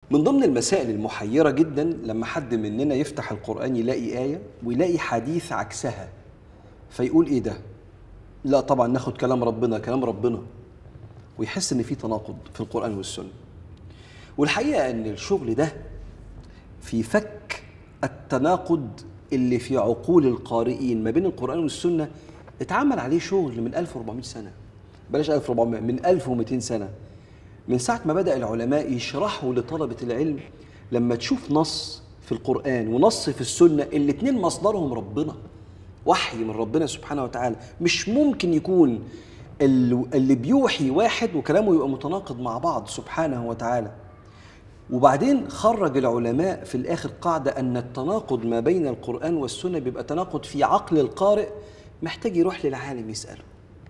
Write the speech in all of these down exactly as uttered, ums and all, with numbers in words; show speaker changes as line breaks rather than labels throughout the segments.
من ضمن المسائل المحيرة جدا لما حد مننا يفتح القرآن يلاقي آية ويلاقي حديث عكسها، فيقول إيه ده؟ لا طبعا ناخد كلام ربنا كلام ربنا، ويحس إن في تناقض في القرآن والسنة. والحقيقة إن الشغل ده في فك التناقض اللي في عقول القارئين ما بين القرآن والسنة اتعمل عليه شغل من ألف وأربعمائة سنة، بلاش ألف وأربعمائة، من ألف ومئتين سنة، من ساعة ما بدأ العلماء يشرحوا لطلبة العلم لما تشوف نص في القرآن ونص في السنة الاتنين مصدرهم ربنا، وحي من ربنا سبحانه وتعالى، مش ممكن يكون اللي بيوحي واحد وكلامه يبقى متناقض مع بعض سبحانه وتعالى. وبعدين خرج العلماء في الآخر قاعدة أن التناقض ما بين القرآن والسنة بيبقى تناقض في عقل القارئ محتاج يروح للعالم يسأله.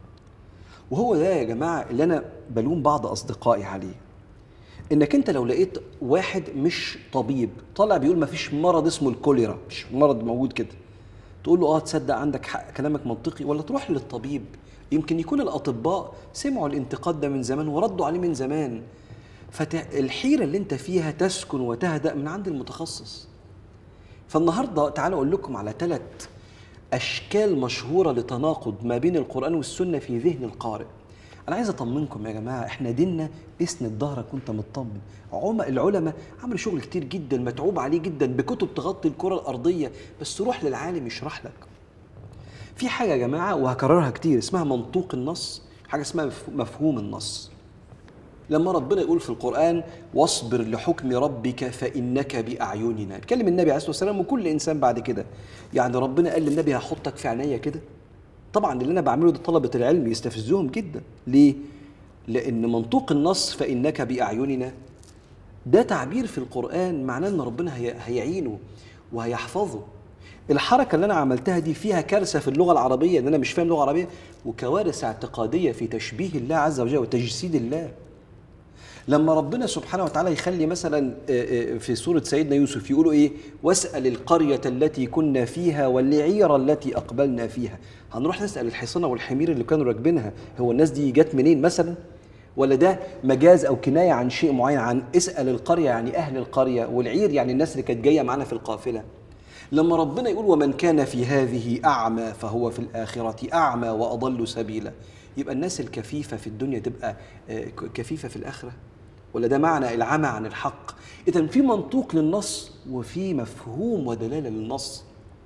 وهو ده يا جماعة اللي أنا بلوم بعض أصدقائي عليه، إنك أنت لو لقيت واحد مش طبيب طالع بيقول ما فيش مرض اسمه الكوليرا، مش مرض موجود كده، تقول له آه تصدق عندك حق كلامك منطقي، ولا تروح للطبيب؟ يمكن يكون الأطباء سمعوا الانتقاد ده من زمان وردوا عليه من زمان، فالحيرة اللي انت فيها تسكن وتهدأ من عند المتخصص. فالنهاردة تعالوا أقول لكم على ثلاث أشكال مشهورة لتناقض ما بين القرآن والسنة في ذهن القارئ. أنا عايز أطمنكم يا جماعة، إحنا ديننا اسند ظهرك وأنت مطمن. العلماء عملوا شغل كتير جدا متعوب عليه جدا بكتب تغطي الكرة الأرضية، بس روح للعالم يشرح لك. في حاجة يا جماعة وهكررها كتير اسمها منطوق النص، حاجة اسمها مفهوم النص. لما ربنا يقول في القرآن واصبر لحكم ربك فإنك بأعيننا، كلم النبي عليه الصلاة والسلام وكل إنسان بعد كده، يعني ربنا قال للنبي هحطك في عينيا كده؟ طبعا اللي أنا بعمله ده طلبة العلم يستفزهم جدا. ليه؟ لأن منطوق النص فإنك بأعيننا ده تعبير في القرآن معناه أن ربنا هيعينه وهيحفظه. الحركة اللي أنا عملتها دي فيها كارثة في اللغة العربية، إن أنا مش فاهم لغة عربية، وكوارث اعتقادية في تشبيه الله عز وجل وتجسيد الله. لما ربنا سبحانه وتعالى يخلي مثلا في سورة سيدنا يوسف يقولوا إيه؟ واسأل القرية التي كنا فيها والعير التي أقبلنا فيها، هنروح نسأل الحصنة والحمير اللي كانوا راكبينها هو الناس دي جت منين مثلا؟ ولا ده مجاز أو كناية عن شيء معين؟ عن اسأل القرية يعني أهل القرية، والعير يعني الناس اللي كانت جاية معنا في القافلة. لما ربنا يقول ومن كان في هذه أعمى فهو في الآخرة أعمى وأضل سبيلا، يبقى الناس الكفيفة في الدنيا تبقى كفيفة في الآخرة؟ ولا ده معنى العمى عن الحق؟ إذن في منطوق للنص وفي مفهوم ودلالة للنص.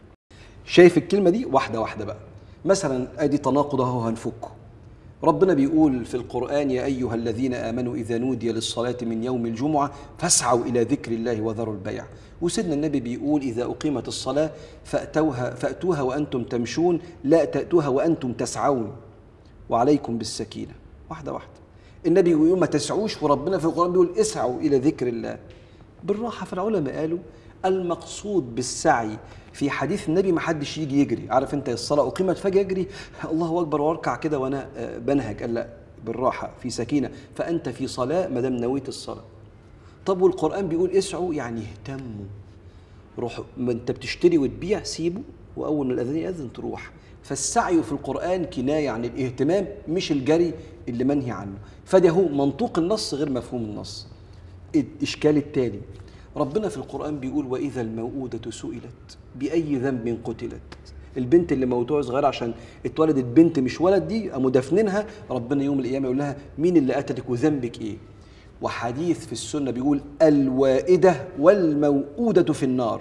شايف الكلمة دي؟ واحدة واحدة بقى. مثلا أدي تناقض اهو هنفكه. ربنا بيقول في القرآن يا أيها الذين آمنوا إذا نودي للصلاة من يوم الجمعة فاسعوا إلى ذكر الله وذروا البيع. وسيدنا النبي بيقول إذا أقيمت الصلاة فأتوها, فأتوها وأنتم تمشون لا تأتوها وأنتم تسعون وعليكم بالسكينة. واحدة واحدة. النبي يقول ما تسعوش، وربنا في القرآن بيقول اسعوا إلى ذكر الله. بالراحة. فالعلماء قالوا المقصود بالسعي في حديث النبي ما حدش يجي يجري، عارف انت الصلاة أقيمت فجأة يجري الله أكبر واركع كده وأنا بنهج، قال لا بالراحة في سكينة، فأنت في صلاة ما دام نويت الصلاة. طب والقرآن بيقول اسعوا يعني اهتموا، روحوا، ما انت بتشتري وتبيع سيبه وأول ما الأذان يأذن تروح. فالسعي في القرآن كناية عن الاهتمام مش الجري اللي منهي عنه. فده هو منطوق النص غير مفهوم النص. الإشكال التالي ربنا في القرآن بيقول وإذا الموءودة سئلت بأي ذنب قتلت. البنت اللي موتوها صغيرة عشان اتولدت بنت مش ولد دي قاموا دافنينها، ربنا يوم القيامة يقول لها مين اللي قتلك وذنبك ايه؟ وحديث في السنة بيقول الوائدة والموءودة في النار.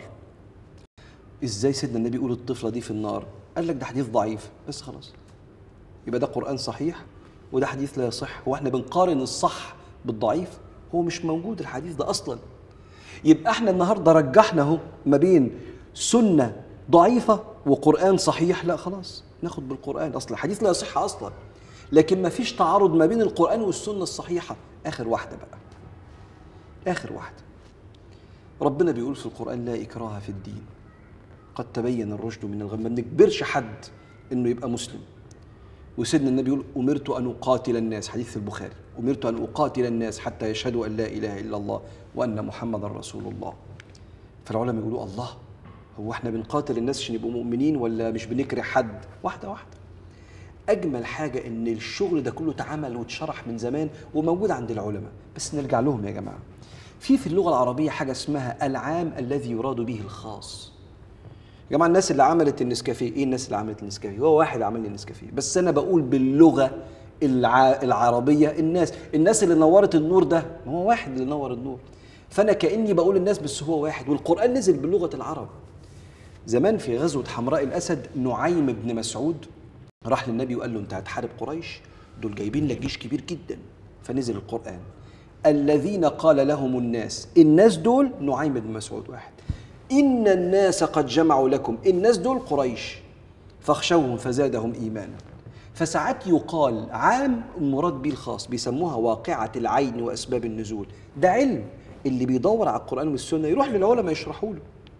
ازاي سيدنا النبي يقول الطفلة دي في النار؟ قال لك ده حديث ضعيف بس خلاص، يبقى ده قرآن صحيح وده حديث لا يصح. هو احنا بنقارن الصح بالضعيف؟ هو مش موجود الحديث ده أصلا. يبقى احنا النهارده رجحنا اهو ما بين سنة ضعيفة وقرآن صحيح، لا خلاص ناخد بالقرآن، أصلا الحديث لا يصح أصلا، لكن ما فيش تعارض ما بين القرآن والسنة الصحيحة. آخر واحدة بقى، آخر واحدة ربنا بيقول في القرآن لا إكراه في الدين قد تبين الرشد من الغي، ما بنجبرش حد إنه يبقى مسلم. وسيدنا النبي يقول أمرت أن أقاتل الناس، حديث في البخاري، أمرت أن أقاتل الناس حتى يشهدوا أن لا إله إلا الله وأن محمد رسول الله. فالعلماء يقولوا الله، هو احنا بنقاتل الناس عشان يبقوا مؤمنين ولا مش بنكره حد؟ واحدة واحدة. أجمل حاجة إن الشغل ده كله اتعمل واتشرح من زمان وموجود عند العلماء، بس نرجع لهم يا جماعة. في في اللغة العربية حاجة اسمها العام الذي يراد به الخاص. يا جماعة الناس اللي عملت النسكافيه، ايه الناس اللي عملت النسكافيه؟ هو واحد عمل لي النسكافيه، بس انا بقول باللغة الع... العربية الناس، الناس اللي نورت النور ده ما هو واحد اللي نور النور. فانا كأني بقول الناس بس هو واحد، والقرآن نزل بلغة العرب. زمان في غزوة حمراء الأسد نعيم بن مسعود راح للنبي وقال له انت هتحارب قريش، دول جايبين لك جيش كبير جدا. فنزل القرآن الذين قال لهم الناس، الناس دول نعيم بن مسعود واحد، إن الناس قد جمعوا لكم، الناس دول قريش فاخشوهم فزادهم إيمانا. فساعات يقال عام المراد به الخاص، بيسموها واقعة العين وأسباب النزول. ده علم، اللي بيدور على القرآن والسنة يروح للعلماء يشرحوا له.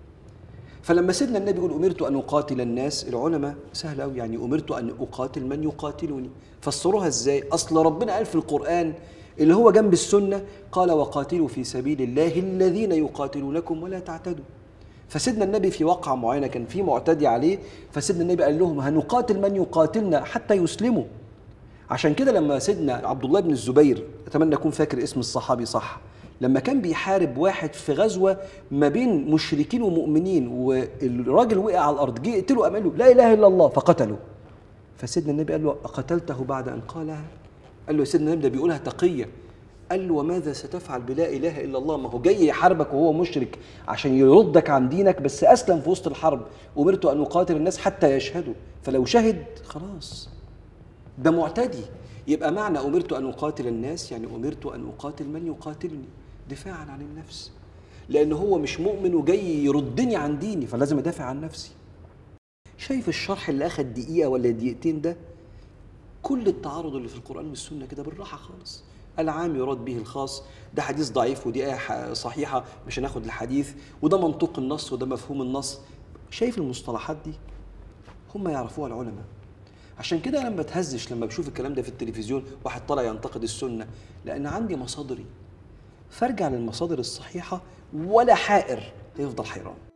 فلما سيدنا النبي يقول أمرت أن أقاتل الناس، العلماء سهل أوي، يعني أمرت أن أقاتل من يقاتلني. فسروها إزاي؟ أصل ربنا قال في القرآن اللي هو جنب السنة قال وقاتلوا في سبيل الله الذين يقاتلونكم ولا تعتدوا. فسيدنا النبي في واقعة معينة كان في معتدي عليه، فسيدنا النبي قال لهم هنقاتل من يقاتلنا حتى يسلموا. عشان كده لما سيدنا عبد الله بن الزبير، أتمنى أكون فاكر اسم الصحابي صح، لما كان بيحارب واحد في غزوة ما بين مشركين ومؤمنين والراجل وقع على الأرض، جه يقتله قال له لا إله إلا الله فقتله. فسيدنا النبي قال له أقتلته بعد أن قالها؟ قال له يا سيدنا النبي ده بيقولها تقية. قال له وماذا ستفعل بلا إله إلا الله؟ ما هو جاي يحاربك وهو مشرك عشان يردك عن دينك، بس أسلم في وسط الحرب. أمرت أن أقاتل الناس حتى يشهدوا، فلو شهد خلاص ده معتدي. يبقى معنى أمرت أن أقاتل الناس يعني أمرت أن أقاتل من يقاتلني دفاعا عن النفس، لأن هو مش مؤمن وجاي يردني عن ديني، فلازم أدافع عن نفسي. شايف الشرح اللي أخد دقيقة ولا دقيقتين ده؟ كل التعارض اللي في القرآن والسنة كده بالراحة خالص. العام يراد به الخاص، ده حديث ضعيف ودي آية صحيحة مش هناخد الحديث، وده منطوق النص وده مفهوم النص. شايف المصطلحات دي هم يعرفوها العلماء. عشان كده أنا ما بتهزش لما بشوف الكلام ده في التلفزيون واحد طالع ينتقد السنة، لأن عندي مصادري، فارجع للمصادر الصحيحة ولا حائر يفضل حيران.